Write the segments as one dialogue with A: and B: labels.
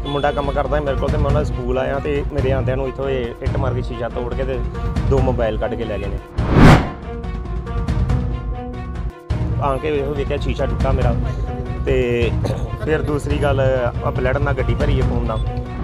A: ਮੁੰਡਾ ਕੰਮ ਕਰਦਾ ਮੇਰੇ ਕੋਲ ਤੇ ਮੈਂ ਉਹਨਾਂ ਸਕੂਲ ਆਇਆ ਤੇ ਮੇਰੇ ਆਂਦਿਆਂ ਨੂੰ ਇੱਥੋਂ ਇੱਟ ਮਾਰ ਕੇ ਸ਼ੀਸ਼ਾ ਤੋੜ ਕੇ ਤੇ 2 ਮੋਬਾਈਲ ਕੱਢ ਕੇ ਲੈ ਗਏ ਨੇ। ਆਣ ਕੇ ਵੇਖਿਆ ਸ਼ੀਸ਼ਾ ਟੁੱਟਾ ਮੇਰਾ ਤੇ ਫਿਰ ਦੂਸਰੀ ਗੱਲ ਬਲੱਡ ਨਾਲ ਗੱਡੀ ਭਰੀ ਹੈ ਖੂਨ ਨਾਲ।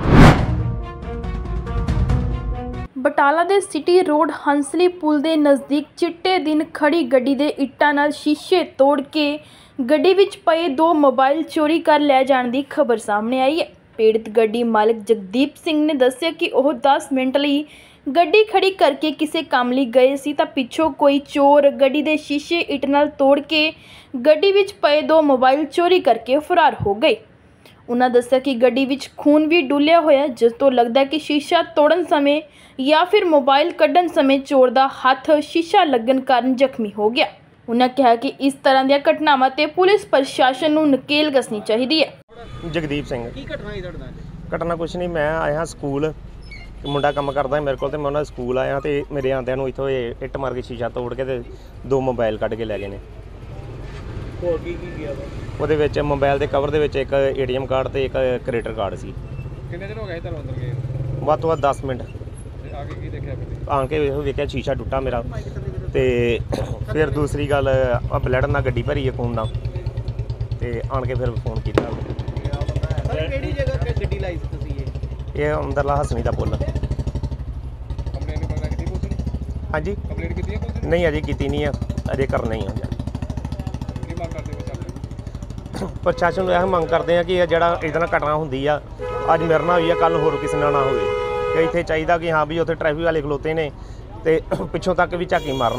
B: ਬਟਾਲਾ ਦੇ ਸਿਟੀ ਰੋਡ ਹੰਸਲੀ ਪੁਲ ਦੇ ਨਜ਼ਦੀਕ ਚਿੱਟੇ ਦਿਨ ਖੜੀ ਗੱਡੀ ਦੇ ਇੱਟਾਂ ਨਾਲ ਸ਼ੀਸ਼ੇ ਤੋੜ ਕੇ ਗੱਡੀ ਵਿੱਚ ਪਏ 2 ਮੋਬਾਈਲ ਚੋਰੀ ਕਰ ਲੈ ਜਾਣ ਦੀ ਖਬਰ ਸਾਹਮਣੇ ਆਈ ਹੈ। ਪੀੜਤ ਗੱਡੀ ਮਾਲਕ ਜਗਦੀਪ ਸਿੰਘ ਨੇ ਦੱਸਿਆ ਕਿ ਉਹ 10 ਮਿੰਟ ਲਈ ਗੱਡੀ ਖੜੀ ਕਰਕੇ ਕਿਸੇ ਕੰਮ ਲਈ ਗਏ ਸੀ ਤਾਂ ਪਿੱਛੋਂ ਕੋਈ ਚੋਰ ਗੱਡੀ ਦੇ ਸ਼ੀਸ਼ੇ ਇੱਟ ਨਾਲ ਤੋੜ ਕੇ ਗੱਡੀ ਵਿੱਚ ਪਏ 2 ਮੋਬਾਈਲ ਚੋਰੀ ਕਰਕੇ ਫਰਾਰ ਹੋ ਗਏ। ਉਹਨਾਂ ਦੱਸਿਆ ਕਿ ਗੱਡੀ ਵਿੱਚ ਖੂਨ ਵੀ ਡੁੱਲਿਆ ਹੋਇਆ, ਜਿਸ ਤੋਂ ਲੱਗਦਾ ਕਿ ਸ਼ੀਸ਼ਾ ਤੋੜਨ ਸਮੇਂ ਜਾਂ ਫਿਰ ਮੋਬਾਈਲ ਕੱਢਣ ਸਮੇਂ ਚੋਰ ਦਾ ਹੱਥ ਸ਼ੀਸ਼ਾ ਲੱਗਣ ਕਾਰਨ ਜ਼ਖਮੀ ਹੋ ਗਿਆ। ਉਹਨਾਂ ਕਿਹਾ ਕਿ ਇਸ ਤਰ੍ਹਾਂ ਦੀਆਂ ਘਟਨਾਵਾਂ ਤੇ ਪੁਲਿਸ ਪ੍ਰਸ਼ਾਸਨ ਨੂੰ ਨਕੇਲ ਕੱਸਣੀ ਚਾਹੀਦੀ ਹੈ।
A: ਜਗਦੀਪ ਸਿੰਘ।
C: ਕੀ ਘਟਨਾ ਹੋਈ ਤੁਹਾਡੇ ਨਾਲ?
A: ਘਟਨਾ ਕੁਛ ਨਹੀਂ, ਮੈਂ ਆਇਆ ਸਕੂਲ, ਮੁੰਡਾ ਕੰਮ ਕਰਦਾ ਮੇਰੇ ਕੋਲ ਤੇ ਮੈਂ ਉਹਨਾਂ ਸਕੂਲ ਆਇਆ ਤੇ ਮੇਰੇ ਆਂਦਿਆਂ ਨੂੰ ਇੱਥੋਂ ਇੱਟ ਮਾਰ ਕੇ ਸ਼ੀਸ਼ਾ ਤੋੜ ਕੇ ਤੇ 2 ਮੋਬਾਈਲ ਕੱਢ ਕੇ ਲੈ ਗਏ ਨੇ।
C: ਹੋਰ ਕੀ ਗਿਆ ਵਾ?
A: ਉਹਦੇ ਵਿੱਚ ਮੋਬਾਈਲ ਦੇ ਕਵਰ ਦੇ ਵਿੱਚ ਇੱਕ ATM ਕਾਰਡ ਤੇ ਇੱਕ ਕ੍ਰੈਡਿਟ ਕਾਰਡ ਸੀ।
C: ਕਿੰਨੇ ਦਿਨ ਹੋ ਗਏ ਤੁਹਾਨੂੰ ਅੰਦਰ ਗਏ?
A: ਵੱਧ ਤੋਂ ਵੱਧ 10 ਮਿੰਟ।
C: ਤੇ ਆ ਕੇ ਕੀ ਦੇਖਿਆ ਫਿਰ?
A: ਆਣ ਕੇ ਵੇਖਿਆ ਸ਼ੀਸ਼ਾ ਟੁੱਟਾ ਮੇਰਾ ਤੇ ਫਿਰ ਦੂਸਰੀ ਗੱਲ ਬਲੱਡ ਨਾਲ ਗੱਡੀ ਭਰੀ ਹੈ ਖੂਨ ਨਾਲ ਤੇ ਆਣ ਕੇ ਫਿਰ ਫੋਨ ਕੀਤਾ।
C: ਸਰ ਕਿਹੜੀ ਜਗ੍ਹਾ ਤੇ ਗੱਡੀ ਲਾਈ ਸੀ ਤੁਸੀਂ?
A: ਇਹ ਅੰਦਰਲਾ ਹਸਣੀ ਦਾ ਪੁੱਲ।
C: ਕੰਪਲੇਂਟ ਵਗੈਰਾ ਕੀਤੀ ਪੁਲਿਸ ਨੇ?
A: ਹਾਂਜੀ
C: ਕੰਪਲੇਂਟ ਕੀਤੀ ਹੈ ਪੁਲਿਸ ਨੇ?
A: ਨਹੀਂ ਅਜੇ ਕੀਤੀ ਨਹੀਂ ਆ, ਅਜੇ ਕਰਨਾ ਹੀ ਆ।
C: ਕੀ ਮੰਗ ਕਰਦੇ ਹੋ?
A: ਪ੍ਰਸ਼ਾਸਨ ਨੂੰ ਇਹ ਮੰਗ ਕਰਦੇ ਆ ਕਿ ਇਹ ਜਿਹੜਾ ਇਹਦੇ ਨਾਲ ਘਟਨਾ ਹੁੰਦੀ ਆ, ਅੱਜ ਮੇਰੇ ਨਾਲ ਹੋਈ ਆ, ਕੱਲ ਹੋਰ ਕਿਸੇ ਨਾਲ ਨਾ ਹੋਵੇ। ਕਿ ਇੱਥੇ ਚਾਹੀਦਾ ਕਿ ਹਾਂ ਵੀ ਉੱਥੇ ਟ੍ਰੈਫਿਕ ਵਾਲੇ ਖਲੋਤੇ ਨੇ ਤੇ ਪਿੱਛੋਂ ਤੱਕ ਵੀ ਝਾਕੀ ਮਾਰਨ।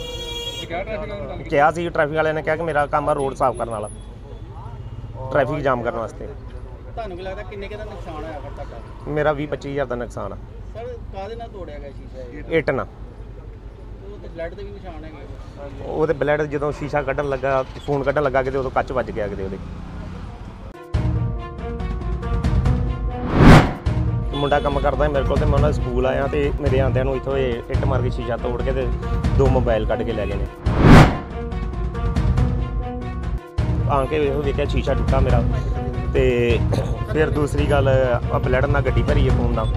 A: ਕਿਹਾ ਸੀ ਟ੍ਰੈਫਿਕ ਵਾਲਿਆਂ ਨੇ ਕਿਹਾ ਕਿ ਮੇਰਾ ਕੰਮ ਆ ਰੋਡ ਸਾਫ਼ ਕਰਨ ਵਾਲਾ, ਟ੍ਰੈਫਿਕ ਜਾਮ ਕਰਨ ਵਾਸਤੇ।
C: ਤੁਹਾਨੂੰ ਕੀ ਲੱਗਦਾ ਕਿੰਨੇ ਕੁ ਦਾ ਨੁਕਸਾਨ ਹੋਇਆ ਫਿਰ ਤੁਹਾਡਾ?
A: ਮੇਰਾ 20-25 ਹਜ਼ਾਰ ਦਾ ਨੁਕਸਾਨ ਆ।
C: ਸਰ ਕਾਹਦੇ ਨਾਲ ਤੋੜਿਆ ਗਿਆ ਸ਼ੀਸ਼ਾ?
A: ਇੱਟ ਨਾਲ।
C: ਉਹ ਤੇ ਬਲੱਡ ਦੇ ਵੀ ਨਿਸ਼ਾਨ ਹੈਗੇ?
A: ਉਹਦੇ ਬਲੱਡ ਜਦੋਂ ਸ਼ੀਸ਼ਾ ਕੱਢਣ ਲੱਗਾ, ਫੋਨ ਕੱਢਣ ਲੱਗਾ ਕਿਤੇ ਉਦੋਂ ਕੱਚ ਵੱਜ ਗਿਆ ਕਿਤੇ ਉਹਦੇ। ਮੁੰਡਾ ਕੰਮ ਕਰਦਾ ਮੇਰੇ ਕੋਲ ਤੇ ਮੈਂ ਉਹਨਾਂ ਸਕੂਲ ਆਇਆ ਤੇ ਮੇਰੇ ਆਂਦਿਆਂ ਨੂੰ ਇੱਥੋਂ ਇੱਟ ਮਾਰ ਕੇ ਸ਼ੀਸ਼ਾ ਤੋੜ ਕੇ ਤੇ 2 ਮੋਬਾਈਲ ਕੱਢ ਕੇ ਲੈ ਗਏ ਨੇ। ਆਣ ਕੇ ਵੇਖਿਆ ਸ਼ੀਸ਼ਾ ਟੁੱਟਾ ਮੇਰਾ ਤੇ ਫਿਰ ਦੂਸਰੀ ਗੱਲ ਬਲੱਡ ਨਾਲ ਗੱਡੀ ਭਰੀ ਹੈ ਖੂਨ ਨਾਲ।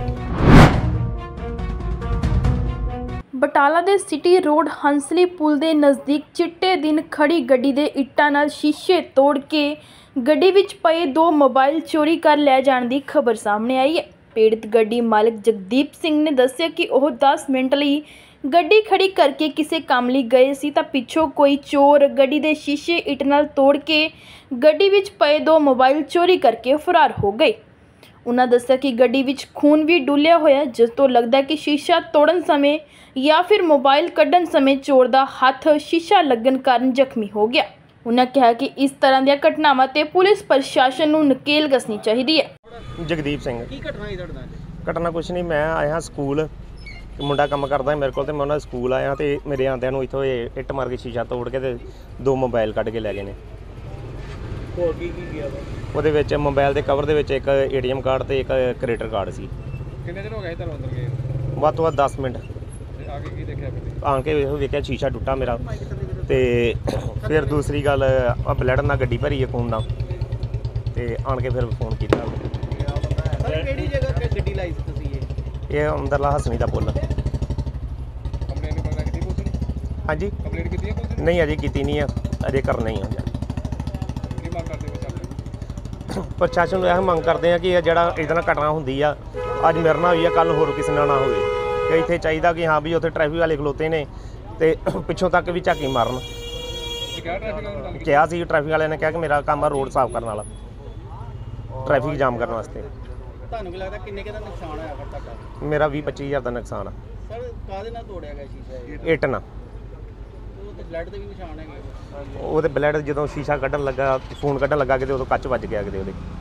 B: ਬਟਾਲਾ ਦੇ ਸਿਟੀ ਰੋਡ ਹੰਸਲੀ ਪੁਲ ਦੇ ਨਜ਼ਦੀਕ ਚਿੱਟੇ ਦਿਨ ਖੜੀ ਗੱਡੀ ਦੇ ਇੱਟਾਂ ਨਾਲ ਸ਼ੀਸ਼ੇ ਤੋੜ ਕੇ ਗੱਡੀ ਵਿੱਚ ਪਏ 2 ਮੋਬਾਈਲ ਚੋਰੀ ਕਰ ਲੈ ਜਾਣ ਦੀ ਖਬਰ ਸਾਹਮਣੇ ਆਈ ਹੈ। ਪੀੜਤ ਗੱਡੀ ਮਾਲਕ ਜਗਦੀਪ ਸਿੰਘ ਨੇ ਦੱਸਿਆ ਕਿ ਉਹ 10 ਮਿੰਟ ਲਈ ਗੱਡੀ ਖੜੀ ਕਰਕੇ ਕਿਸੇ ਕੰਮ ਲਈ ਗਏ ਸੀ ਤਾਂ ਪਿੱਛੋਂ ਕੋਈ ਚੋਰ ਗੱਡੀ ਦੇ ਸ਼ੀਸ਼ੇ ਇੱਟ ਨਾਲ ਤੋੜ ਕੇ ਗੱਡੀ ਵਿੱਚ ਪਏ 2 ਮੋਬਾਈਲ ਚੋਰੀ ਕਰਕੇ ਫਰਾਰ ਹੋ ਗਏ। ਉਹਨਾਂ ਦੱਸਿਆ ਕਿ ਗੱਡੀ ਵਿੱਚ ਖੂਨ ਵੀ ਡੁੱਲਿਆ ਹੋਇਆ, ਜਿਸ ਤੋਂ ਲੱਗਦਾ ਕਿ ਸ਼ੀਸ਼ਾ ਤੋੜਨ ਸਮੇਂ ਜਾਂ ਫਿਰ ਮੋਬਾਈਲ ਕੱਢਣ ਸਮੇਂ ਚੋਰ ਦਾ ਹੱਥ ਸ਼ੀਸ਼ਾ ਲੱਗਣ ਕਾਰਨ ਜ਼ਖਮੀ ਹੋ ਗਿਆ। ਉਹਨਾਂ ਕਿਹਾ ਕਿ ਇਸ ਤਰ੍ਹਾਂ ਦੀਆਂ ਘਟਨਾਵਾਂ ਤੇ ਪੁਲਿਸ ਪ੍ਰਸ਼ਾਸਨ ਨੂੰ ਨਕੇਲ ਕੱਸਣੀ ਚਾਹੀਦੀ ਹੈ।
A: ਜਗਦੀਪ ਸਿੰਘ।
C: ਕੀ ਘਟਨਾ ਹੋਈ ਤੁਹਾਡੇ ਨਾਲ?
A: ਘਟਨਾ ਕੁਛ ਨਹੀਂ, ਮੈਂ ਆਇਆ ਸਕੂਲ, ਮੁੰਡਾ ਕੰਮ ਕਰਦਾ ਮੇਰੇ ਕੋਲ ਤੇ ਮੈਂ ਉਹਨਾਂ ਸਕੂਲ ਆਇਆ ਤੇ ਮੇਰੇ ਆਂਦਿਆਂ ਨੂੰ ਇੱਥੋਂ ਇੱਟ ਮਾਰ ਕੇ ਸ਼ੀਸ਼ਾ ਤੋੜ ਕੇ ਤੇ 2 ਮੋਬਾਈਲ ਕੱਢ ਕੇ ਲੈ ਗਏ ਨੇ।
C: ਹੋਰ ਕੀ ਗਿਆ ਵਾ?
A: ਉਹਦੇ ਵਿੱਚ ਮੋਬਾਈਲ ਦੇ ਕਵਰ ਦੇ ਵਿੱਚ ਇੱਕ ATM ਕਾਰਡ ਤੇ ਇੱਕ ਕ੍ਰੈਡਿਟ ਕਾਰਡ ਸੀ।
C: ਕਿੰਨੇ ਦਿਨ ਹੋ ਗਏ ਤੁਹਾਨੂੰ ਅੰਦਰ ਗਏ?
A: ਵੱਧ ਤੋਂ ਵੱਧ 10 ਮਿੰਟ।
C: ਤੇ ਆ ਕੇ ਕੀ ਦੇਖਿਆ ਫਿਰ?
A: ਆਣ ਕੇ ਵੇਖਿਆ ਸ਼ੀਸ਼ਾ ਟੁੱਟਾ ਮੇਰਾ ਤੇ ਫਿਰ ਦੂਸਰੀ ਗੱਲ ਬਲੱਡ ਨਾਲ ਗੱਡੀ ਭਰੀ ਹੈ ਖੂਨ ਨਾਲ ਤੇ ਆਣ ਕੇ ਫਿਰ ਫੋਨ ਕੀਤਾ।
C: ਸਰ ਕਿਹੜੀ ਜਗ੍ਹਾ ਤੇ ਗੱਡੀ ਲਾਈ ਸੀ ਤੁਸੀਂ?
A: ਇਹ ਅੰਦਰਲਾ ਹਸਣੀ ਦਾ ਪੁੱਲ।
C: ਕੰਪਲੇਂਟ ਵਗੈਰਾ ਕੀਤੀ ਪੁਲਿਸ ਨੇ?
A: ਹਾਂਜੀ
C: ਕੰਪਲੇਂਟ ਕੀਤੀ ਹੈ ਪੁਲਿਸ ਨੇ?
A: ਨਹੀਂ ਅਜੇ ਕੀਤੀ ਨਹੀਂ ਆ, ਅਜੇ ਕਰਨਾ ਹੀ ਆ।
C: ਕੀ ਮੰਗ ਕਰਦੇ ਹੋ?
A: ਪ੍ਰਸ਼ਾਸਨ ਨੂੰ ਇਹ ਮੰਗ ਕਰਦੇ ਆ ਕਿ ਇਹ ਜਿਹੜਾ ਇਹਦੇ ਨਾਲ ਘਟਨਾ ਹੁੰਦੀ ਆ, ਅੱਜ ਮੇਰੇ ਨਾਲ ਹੋਈ ਆ, ਕੱਲ ਹੋਰ ਕਿਸੇ ਨਾਲ ਨਾ ਹੋਵੇ। ਕਿ ਇੱਥੇ ਚਾਹੀਦਾ ਕਿ ਹਾਂ ਵੀ ਉੱਥੇ ਟ੍ਰੈਫਿਕ ਵਾਲੇ ਖਲੋਤੇ ਨੇ ਤੇ ਪਿੱਛੋਂ ਤੱਕ ਵੀ ਝਾਕੀ ਮਾਰਨ। ਕਿਹਾ ਸੀ ਟ੍ਰੈਫਿਕ ਵਾਲਿਆਂ ਨੇ ਕਿਹਾ ਕਿ ਮੇਰਾ ਕੰਮ ਆ ਰੋਡ ਸਾਫ਼ ਕਰਨ ਵਾਲਾ, ਟ੍ਰੈਫਿਕ ਜਾਮ ਕਰਨ ਵਾਸਤੇ।
C: ਤੁਹਾਨੂੰ ਕੀ ਲੱਗਦਾ ਕਿੰਨੇ ਕੁ ਦਾ ਨੁਕਸਾਨ ਹੋਇਆ ਫਿਰ ਤੁਹਾਡਾ?
A: ਮੇਰਾ 20-25 ਹਜ਼ਾਰ ਦਾ ਨੁਕਸਾਨ ਆ।
C: ਸਰ ਕਾਹਦੇ ਨਾਲ ਤੋੜਿਆ ਗਿਆ ਸ਼ੀਸ਼ਾ?
A: ਇੱਟ ਨਾਲ।
C: ਉਹ ਤੇ ਬਲੱਡ ਦੇ ਵੀ ਨਿਸ਼ਾਨ ਹੈਗੇ?
A: ਉਹਦੇ ਬਲੱਡ ਜਦੋਂ ਸ਼ੀਸ਼ਾ ਕੱਢਣ ਲੱਗਾ, ਫੋਨ ਕੱਢਣ ਲੱਗਾ ਕਿਤੇ ਉਦੋਂ ਕੱਚ ਵੱਜ ਗਿਆ ਕਿਤੇ ਉਹਦੇ।